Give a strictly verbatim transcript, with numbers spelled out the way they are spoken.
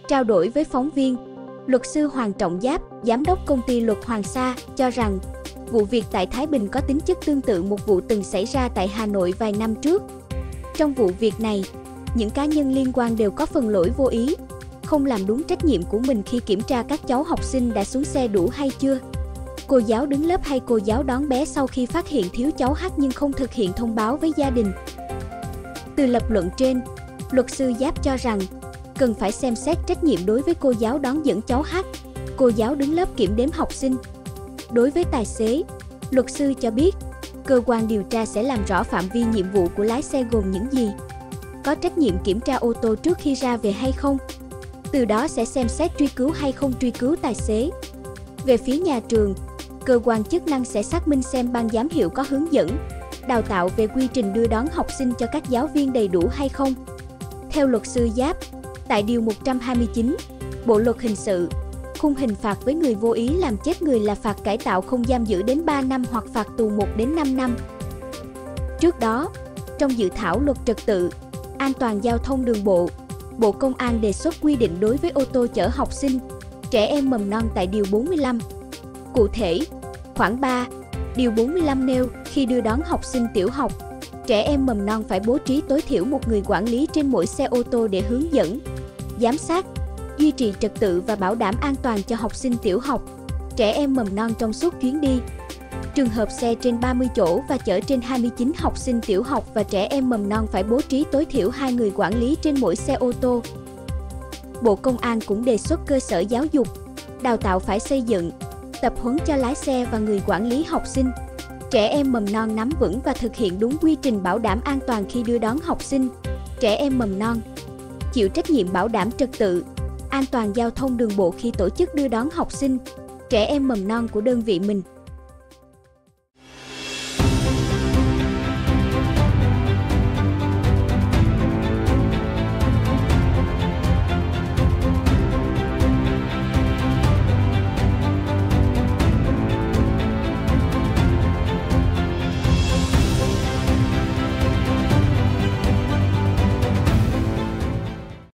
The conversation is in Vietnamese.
Trao đổi với phóng viên, luật sư Hoàng Trọng Giáp, giám đốc công ty luật Hoàng Sa, cho rằng vụ việc tại Thái Bình có tính chất tương tự một vụ từng xảy ra tại Hà Nội vài năm trước. Trong vụ việc này, những cá nhân liên quan đều có phần lỗi vô ý, không làm đúng trách nhiệm của mình khi kiểm tra các cháu học sinh đã xuống xe đủ hay chưa. Cô giáo đứng lớp hay cô giáo đón bé sau khi phát hiện thiếu cháu H nhưng không thực hiện thông báo với gia đình. Từ lập luận trên, luật sư Giáp cho rằng cần phải xem xét trách nhiệm đối với cô giáo đón dẫn cháu H, cô giáo đứng lớp kiểm đếm học sinh. Đối với tài xế, luật sư cho biết, cơ quan điều tra sẽ làm rõ phạm vi nhiệm vụ của lái xe gồm những gì, có trách nhiệm kiểm tra ô tô trước khi ra về hay không, từ đó sẽ xem xét truy cứu hay không truy cứu tài xế. Về phía nhà trường, cơ quan chức năng sẽ xác minh xem ban giám hiệu có hướng dẫn, đào tạo về quy trình đưa đón học sinh cho các giáo viên đầy đủ hay không. Theo luật sư Giáp, tại Điều một trăm hai mươi chín, Bộ Luật Hình sự, khung hình phạt với người vô ý làm chết người là phạt cải tạo không giam giữ đến ba năm hoặc phạt tù một đến năm năm. Trước đó, trong dự thảo luật trật tự, an toàn giao thông đường bộ, Bộ Công an đề xuất quy định đối với ô tô chở học sinh, trẻ em mầm non tại Điều bốn mươi lăm. Cụ thể, khoản ba, Điều bốn mươi lăm nêu khi đưa đón học sinh tiểu học, trẻ em mầm non phải bố trí tối thiểu một người quản lý trên mỗi xe ô tô để hướng dẫn, giám sát, duy trì trật tự và bảo đảm an toàn cho học sinh tiểu học, trẻ em mầm non trong suốt chuyến đi. Trường hợp xe trên ba mươi chỗ và chở trên hai mươi chín học sinh tiểu học và trẻ em mầm non phải bố trí tối thiểu hai người quản lý trên mỗi xe ô tô. Bộ Công an cũng đề xuất cơ sở giáo dục, đào tạo phải xây dựng, tập huấn cho lái xe và người quản lý học sinh, trẻ em mầm non nắm vững và thực hiện đúng quy trình bảo đảm an toàn khi đưa đón học sinh, trẻ em mầm non, chịu trách nhiệm bảo đảm trật tự, an toàn giao thông đường bộ khi tổ chức đưa đón học sinh, trẻ em mầm non của đơn vị mình.